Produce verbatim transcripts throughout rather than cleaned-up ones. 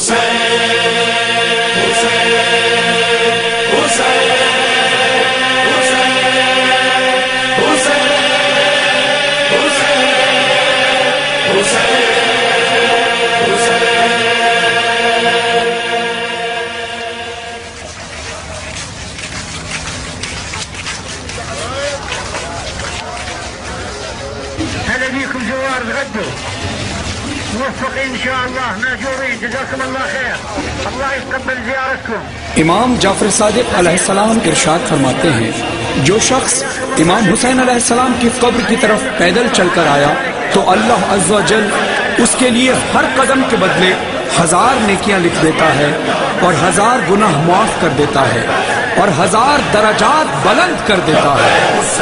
هلا بيكم زوار تغدوا موفقين ان شاء الله ماجورين جزاكم الله خير الله يتقبل زيارتكم. امام جعفر صادق علیہ السلام ارشاد فرماتے ہیں جو شخص امام حسین علیہ السلام کی قبر کی طرف پیدل چل کر آیا تو اللہ عز و جل اس کے لیے ہر قدم کے بدلے ہزار نیکیاں لکھ دیتا ہے اور ہزار گناہ معاف کر دیتا ہے اور ہزار درجات بلند کر دیتا ہے.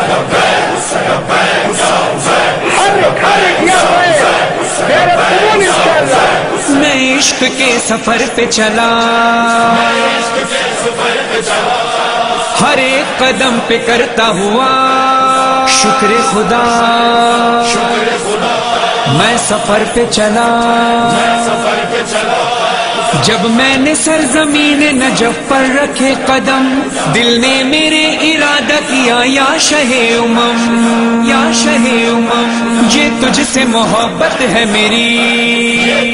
میں عشق کے سفر پہ چلا ہر ایک قدم پہ کرتا ہوا شکر خدا. میں سفر پہ چلا جب میں نے سرزمین نجف پر رکھے قدم دل نے میرے ارادہ کیا یا شہ امم یا شہ امم یہ تجھ سے محبت ہے میری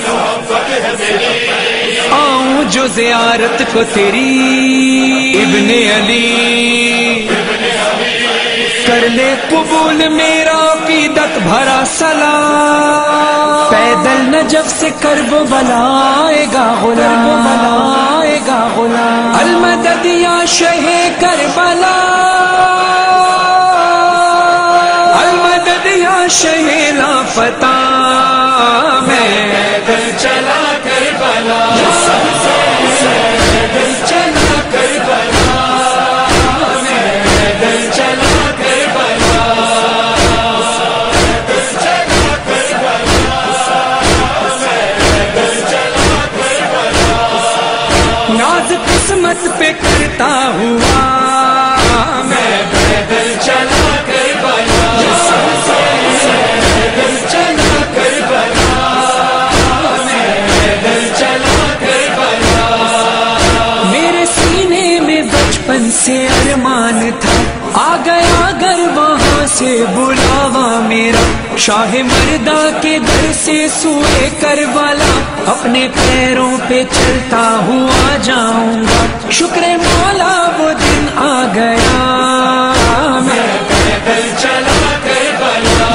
آؤں جو زیارت کو تیری ابن علی کر لے قبول میرا عقیدت بھرا سلام. پیدل نجف سے کرب بلائے گا غلام بلائے گا غلام المدد یا شہ کربلا المدد یا شہ لافتہ میں پیدل چلا کربلا پیدل چلا کربلا پیدل چلا قسمت پہ کرتا ہوا میں پیدل چلا کربلا پیدل چلا کربلا میں پیدل چلا کربلا. میرے سینے میں بچپن سے ارمان تھا آ گیا اگر وہاں سے بلاوا میرا شاہ مردہ کے در سے سوئے کربلا اپنے پیروں پہ چلتا ہوا جاؤں گا. شکر مولا وہ دن آ گیا میں پیدل چلا کربلا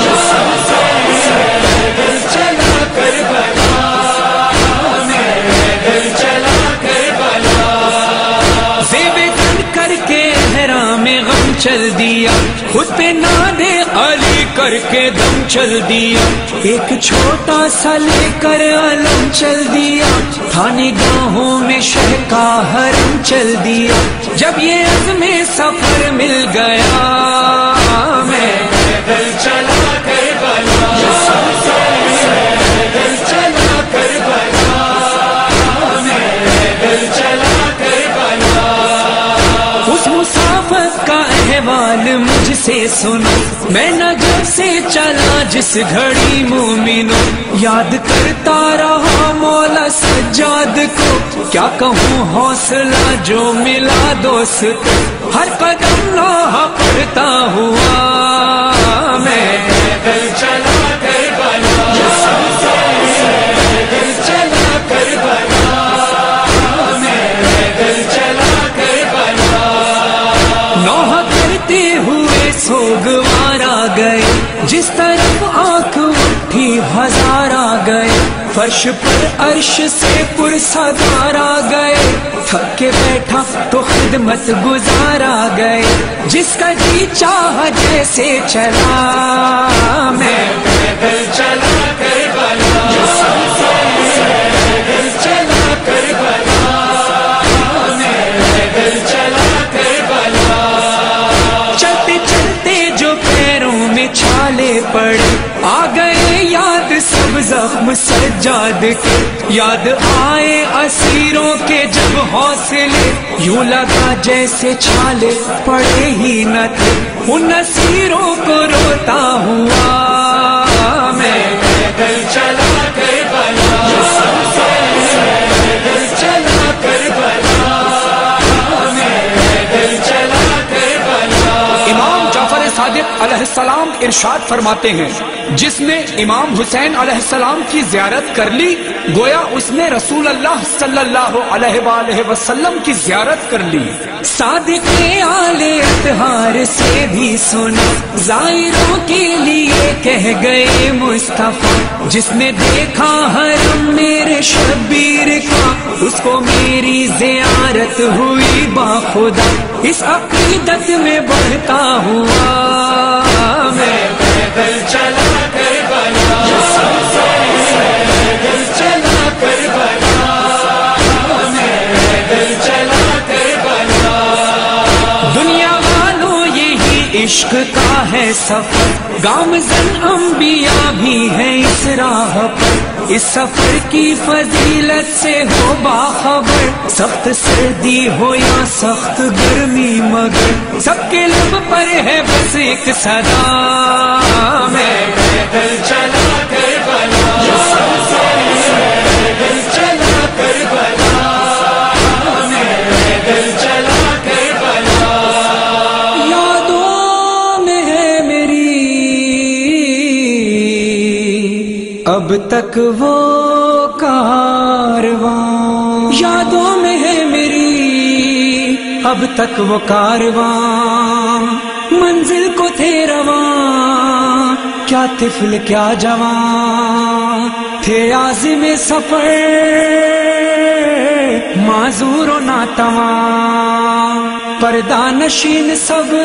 پیدل چلا کربلا میں پیدل چلا کربلا. زیب تن کر کے احرام غم چل دیا خود پہ نادے علی کر کے دم چل دیا ایک چھوٹا سا لے کر علم چل دیا تھا نگاہوں میں شہ کا حرم چل دیا. جب یہ عزم سفر مل گیا میں پیدل چلا کربلا پیدل چلا کربلا میں پیدل چلا کربلا. اس مسافت کا احوال مجھ سے سنو میں نجف سے چلا جس گھڑی مومنوں یاد کرتا رہا مولا سجاد کو کیا کہوں حوصلہ جو ملا دوست ہر قدم راہ پڑتا ہوا میں پیدل چلا کربلا پیدل چلا کربلا میں پیدل چلا کربلا. نوح کرتے ہوئے سوگوارا گئے جس طرف آنکھ اٹھی ہزار آ گئے فرش پر عرش سے پرسدار آ گئے تھک کے بیٹھا تو خدمت گزارا گئے جس کا جی چاہ جیسے چلا میں پیدل چلا کربلا پیدل چلا کربلا میں پیدل چلا کربلا. چلتے چلتے جو پیروں میں چھالے پڑے آ گئے یاد سب زخم سجاد کے یاد آئے اسیروں کے جب حوصلے یوں لگا جیسے چھالے پڑے ہی نہ تھے ان اسیروں کو روتا ہوا میں پیدل چلا کربلا ارشاد فرماتے ہیں جس نے امام حسین علیہ السلام کی زیارت کر لی گویا اس نے رسول اللہ صلی اللہ علیہ وآلہ وسلم کی زیارت کر لی۔ صادق آل اطہار سے بھی سنا زائروں کے لیے کہہ گئے مصطفیٰ، جس نے دیکھا حرم میرے شبیر کا اس کو میری زیارت ہوئی باخدا۔ اس عقیدت میں بڑھتا ہوا میں پیدل چلا کربلا، پیدل چلا کربلا، میں پیدل چلا کربلا۔ دنیا والوں یہی عشق کا ہے سفر، گامزن انبیاء بھی ہیں اس راہ پر، اس سفر کی فضیلت سے ہو باخبر، سخت سردی ہو یا سخت گرمی مگر سب کے لب پر ہے بس ایک صدا، میں پیدل چلا کربلا، پیدل چلا کربلا، میں پیدل چلا کربلا۔ یادوں میں ہے میری اب تک وہ کارواں، یادوں میں ہے میری اب تک وہ کارواں، منزل کو تھے رواں کیا طفل کیا جوان، تھے عازم سفر معذور و ناتواں، پردہ نشین سب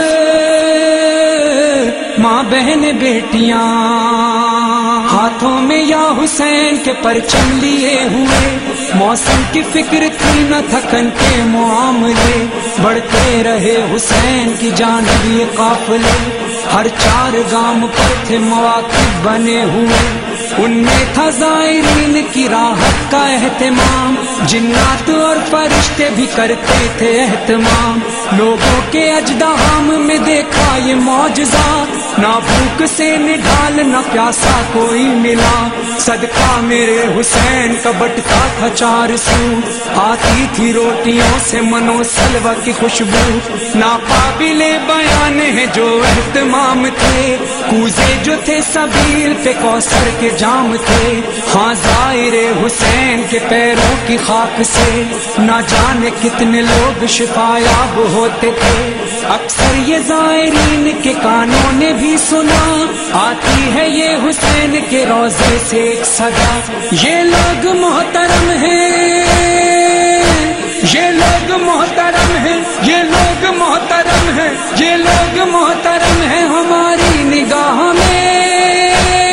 ماں بہن بیٹیاں، ہاتھوں میں یا حسین کے پرچم لیے ہوئے، موسم کی فکر تھی نہ تھکن کے معاملے، بڑھتے رہے حسین کی جانب یہ قافلے، ہر چار گام پر تھے مواقف بنے ہوئے، ان میں تھا زائرین کی راحت کا اہتمام، جنات اور فرشتے بھی کرتے تھے اہتمام، لوگوں کے اجدہام میں دیکھا یہ معجزہ، نہ بھوک سے نڈھال نہ پیاسا کوئی ملا، صدقہ میرے حسین کا بٹتا تھا چار سو، آتی تھی روٹیوں سے منو سلوہ کی خوشبو، ناقابل بیان ہے جو اہتمام تھے، کوزے جو تھے سبیل پہ کوثر کے جام تھے، ہاں ظاہر حسین کے پیروں کی خاک سے نہ جانے کتنے لوگ شفایاب ہوتے تھے، اکثر یہ زائرین کے کانوں نے بھی سنا، آتی ہے یہ حسین کے روضے سے ایک صدا، یہ لوگ محترم ہیں، یہ لوگ محترم ہیں، یہ لوگ محترم ہیں، یہ لوگ محترم ہیں ہماری نگاہ میں،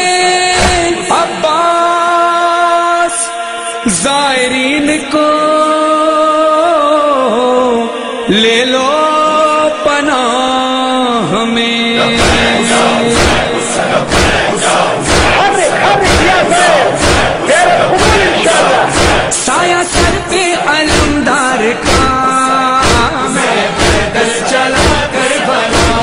عباس زائرین کو لے لو پناہ میں، سایہ سر پہ علمدار کا میں پیدل چلا کربلا،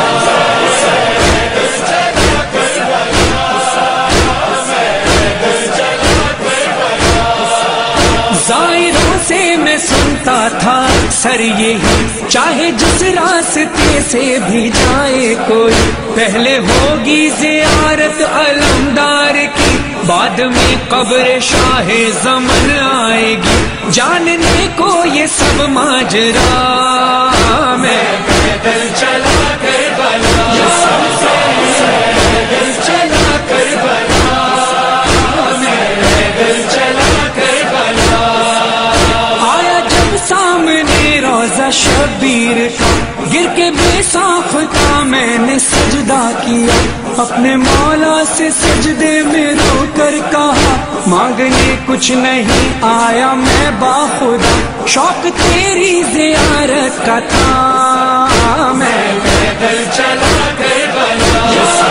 پیدل چلا کربلا، میں پیدل چلا کربلا۔ زائروں سے میں سنتا تھا اکثر یہی، چاہے جس راستے سے بھی جائے کوئی، پہلے ہوگی زیارت علمدار کی، بعد میں قبر شاہ زمن آئے گی، جاننے کو یہ سب ماجرا، میں پیدل چلا کربلا، پیدل چلا کربلا، میں پیدل چلا کربلا۔ آیا جب سامنے روضہ شبیر کا، گر کے بے ساختہ میں نے سجدہ کیا، اپنے مولا سے سجدے میں رو کر کہا، مانگنے کچھ نہیں آیا میں باخدا، شوق تیری زیارت کا تھا، میں پیدل چلا کربلا،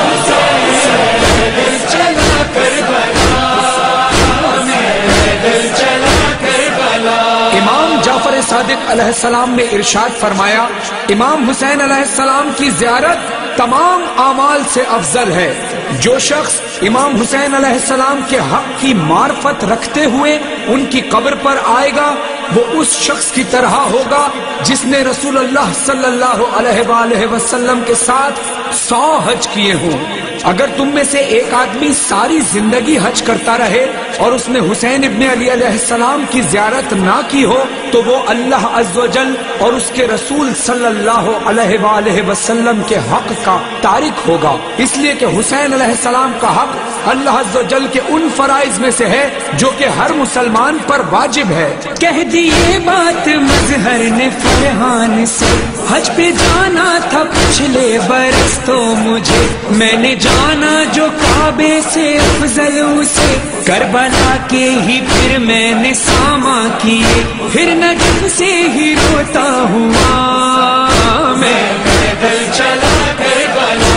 پیدل چلا کربلا، میں پیدل چلا کربلا۔ امام جعفر صادق علیہ السلام نے ارشاد فرمایا، امام حسین علیہ السلام کی زیارت تمام اعمال سے افضل ہے، جو شخص امام حسین علیہ السلام کے حق کی معرفت رکھتے ہوئے ان کی قبر پر آئے گا وہ اس شخص کی طرح ہوگا جس نے رسول اللہ صلی اللہ علیہ وآلہ وسلم کے ساتھ سو حج کیے ہوں۔ اگر تم میں سے ایک آدمی ساری زندگی حج کرتا رہے اور اس نے حسین ابن علی علیہ السلام کی زیارت نہ کی ہو تو وہ اللہ عز و جل اور اس کے رسول صلی اللہ علیہ وآلہ وسلم کے حق کا تارک ہوگا، اس لیے کہ حسین علیہ السلام کا حق اللہ عز و جل کے ان فرائض میں سے ہے جو کہ ہر مسلمان پر واجب ہے۔ کہہ دیے بات مظہر نے فرحان سے، حج پہ جانا تھا پچھلے برس تو مجھے، میں نے جانا جو کعبے سے افضل اسے، کربلا کے ہی پھر میں نے ساما کیے، پھر نجف سے ہی روتا ہوا میں پیدل چلا کربلا،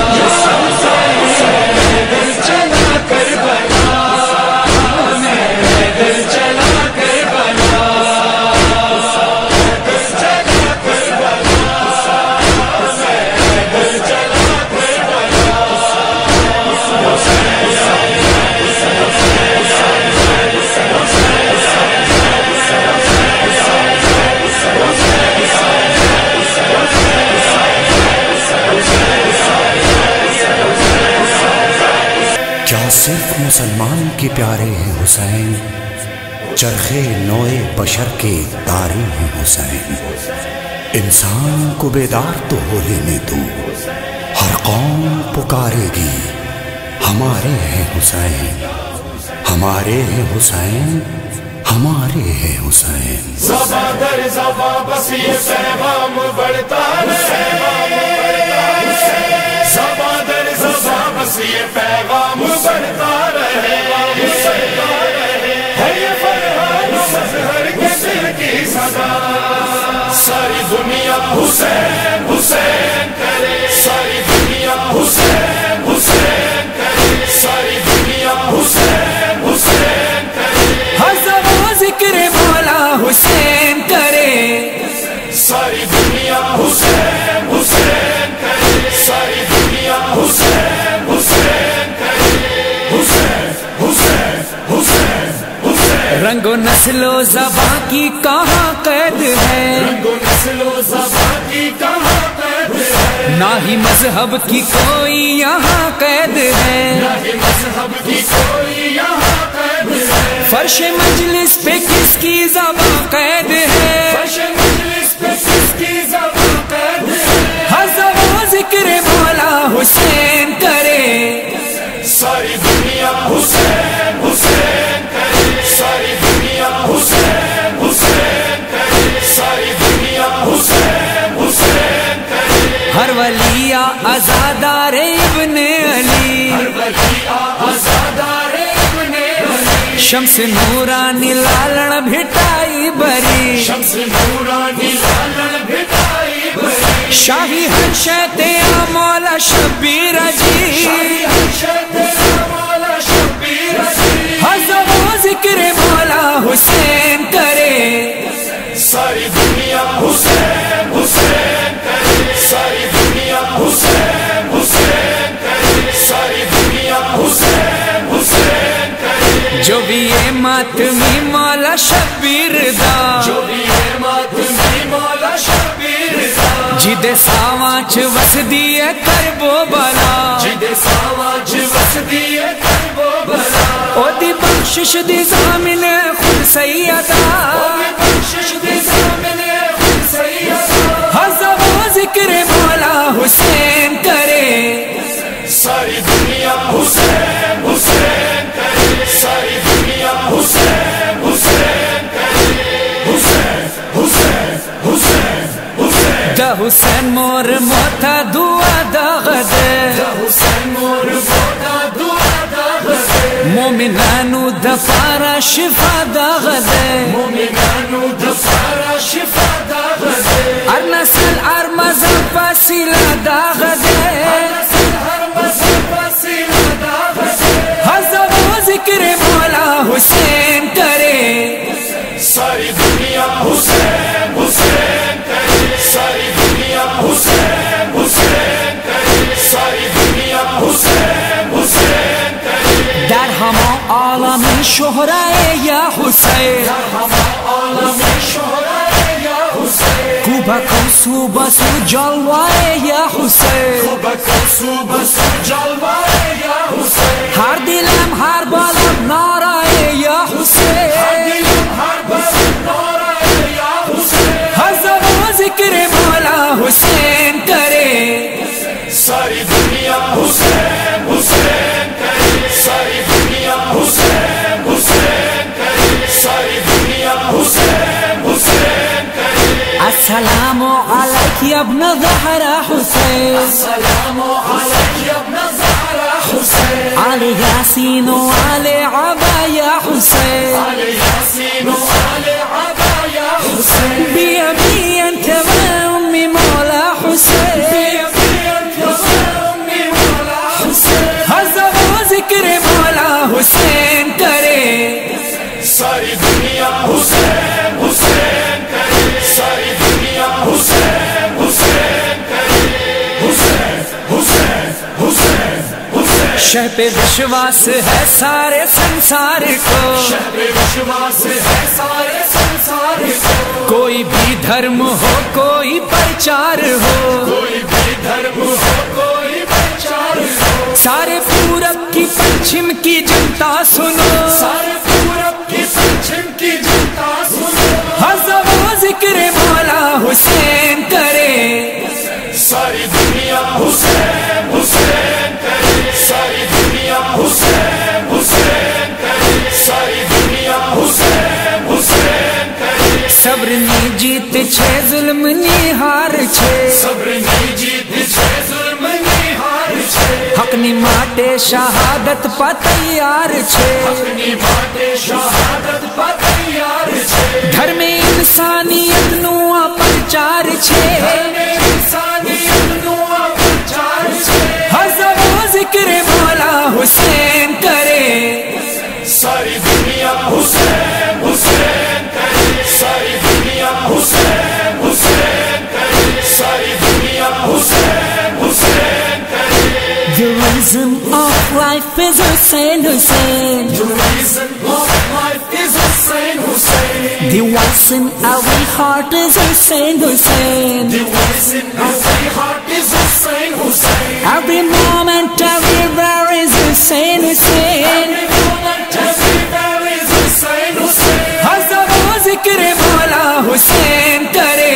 پیدل چلا کربلا، میں پیدل چلا کربلا، پیدل چلا کربلا، میں پیدل چلا کربلا۔ کیا صرف مسلمان کے پیارے ہیں حسین، چرخے نوئے بشر کے تارے ہیں حسین، انسان کو بیدار تو ہو لینے دو، ہر قوم پکارے گی ہمارے ہیں حسین، ہمارے ہیں حسین، ہمارے ہیں حسین۔ زباں در زباں بس یہ پیغام بڑھتا رہے، زباں در زباں بس یہ پیغام بڑھتا رہے، ہے یہ فرحان مظہر کے دل کی صدا، ساری دنیا حسین حسین کرے، ساری دنیا حسین حسین کرے، ساری دنیا حسین حسین کرے، ذکر مولا حسین کرے، ساری دنیا حسین حسین کرے، ساری دنیا حسین حسین کرے، حسین حسین حسین حسین۔ رنگ و نسل و زباں کی کہاں قید ہے، رنگ و نسل و زباں کی کہاں قید ہے، نہ ہی مذہب کی کوئی یہاں قید ہے، نہ ہی مذہب کی کوئی یہاں قید ہے، فرش مجلس پہ کس کی زباں قید ہے، فرش مجلس پہ کس کی زباں قید ہے، ہر زباں ذکر مولا حسین کرے، ساری دنیا حسین حسین کرے، ساری دنیا حسین حسین کرے، ساری دنیا حسین حسین کرے، ہر ولی عزادار ابن علی، ہر ولی عزادار ابن علی، شمس نورانی لالن بھٹائی بری، شمس نورانی لالن بھٹائی بری، شاہی حرشت یا مولا شبیر جی، شاہی حرشت یا مولا شبیر جی، ہر زباں ذکر مولا حسین کرے، ساری دنیا حسین حسین کرے، ساری دنیا حسین حسین کرے، ساری دنیا حسین حسین کرے، جو بھی یہ ماتمی مولا شبیر دا، جو بھی ہے ماتمی مولا شبیر دا، جدے ساواچ وس دیے کربو بلا، جدے ساواج وس دیے کربو بلا، او دی بخشش دی زامن خود سیدہ، بخشش دی زامن خود سیدہ، ہر زباں ذکر مولا حسین کرے، ساری دنیا حسین حسین کرے، ساری دنیا حسین حسین کرے، حسین حسین حسین حسین، دا حسین مور موتا دعا دا غدے، دا حسین مور موتا دعا دا غدے، مومنانو دا پارا شفا دا غدے، مومنانو دا پارا شفا دا غدے، ار نسل ار مذہب وسیلہ دا غدے، ہر مذہب وسیلہ دا غدے، ہر زباں ذکر مولا حسین کرے، ساری دنیا حسین حسین کرے، ساری دنیا حسین حسین کرے، ساری دنیا حسین حسین کرے، در ہما عالم شہرائے یا حسین، ہم عالم شہرائے یا حسین، کو بکو سو بسو جلوائے یا حسین خوب سو بسو جلوائے یا حسین ہر دلم ہر بالم نعرائے یا حسین ہر دلم ہر بالم نعرائے یا حسین ہر زبان ذکر مولا حسین کرے ساری دنیا حسین حسین کرے ساری دنیا حسین حسین کرے ساری دنیا حسین حسین کرے السلام علیک یا ابن زہرا حسین السلام علیک یا ابن زہرا حسین علی یاسین و علی عبا یا حسین علی یاسین و علی عبا یا حسین بی ابی انت و امی مولا حسین بی ابی انت و امی مولا حسین ہر زبان ذکر مولا حسین کرے ساری دنیا حسین حسین کرے ساری دنیا حسین حسین کرے حسین حسین حسین حسین شہ پہ وشواس ہے سارے سنسار کو شہ پہ وشواس ہے سارے سنسار کو کوئی بھی دھرم ہو کوئی پرچار ہو کوئی بھی دھرم ہو کوئی پرچار ہو سارے پورب کی پچھم کی جنتا سنو سارے پورب کی پچھم کی جنتا سنو ہر زبان ذکر مولا حسین کرے ساری دنیا حسین حسین کرے ساری دنیا حسین حسین کرے ساری دنیا حسین حسین کرے صبر نی جیت چھ ظلم نی ہار چھ صبر نی جیت چھ ظلم نی ہار چھ حق نی ماٹے شہادت پا تیار چھ اپنی ماتے شہادت پا تیار چھ گھر میں انسانیت نو پرچار چھ انسانیت نو پرچار چھ ہر زبان ذکر مولا حسین کرے ساری دنیا حسین حسین کرے ساری دنیا حسین حسین کرے ساری دنیا حسین حسین کرے The reason of life is Hussein, Hussein. The reason of life is Hussein Hussein The voice in every heart is Hussein, Hussein. The voice in every heart is Hussein Hussein Every moment, everywhere is Hussein, Hussein. Every moment, everywhere is Hussein Hussein ہر زبان ذکر مولا حسین کرے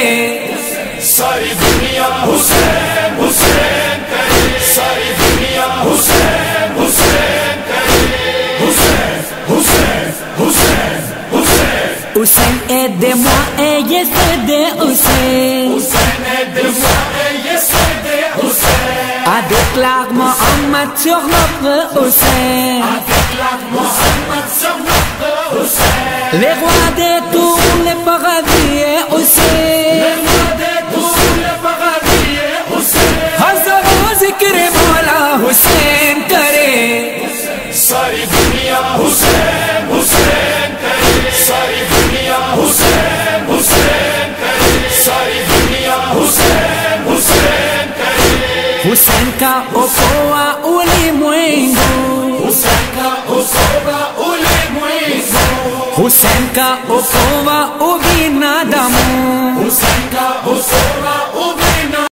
ساری دنیا حسین حسین کرے ساری دنیا حسین حسین کرے حسین حسین حسین حسین Hussein aide-moi et aide Hussein. Hussein aide-moi et aide Hussein Avec l'arme Mohammed sur notre Hussein. Avec la Mohammed sur notre Hussein Les rois de tous les paradis et Hussein. Le roi de tous les paradis est Hussein ہر زبان ذکر مولا حسین کرے ساری دنیا حسین حسین کرے ساری دنیا حسین حسین کرے ساری دنیا حسین حسین کرے حسین کا okoa ulimwengu حسین کا اصوبہ ulimwengu حسین کا okoa ubinadamu حسین کا اصوبہ